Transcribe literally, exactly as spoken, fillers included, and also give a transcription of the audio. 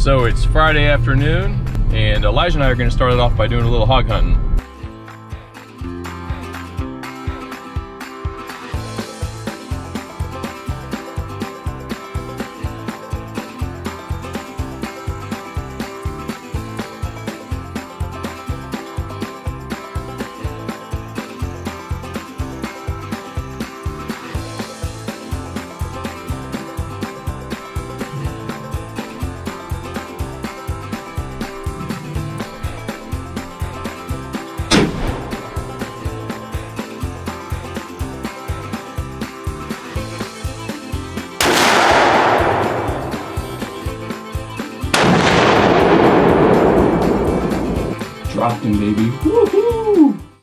So it's Friday afternoon, and Elijah and I are going to start it off by doing a little hog hunting.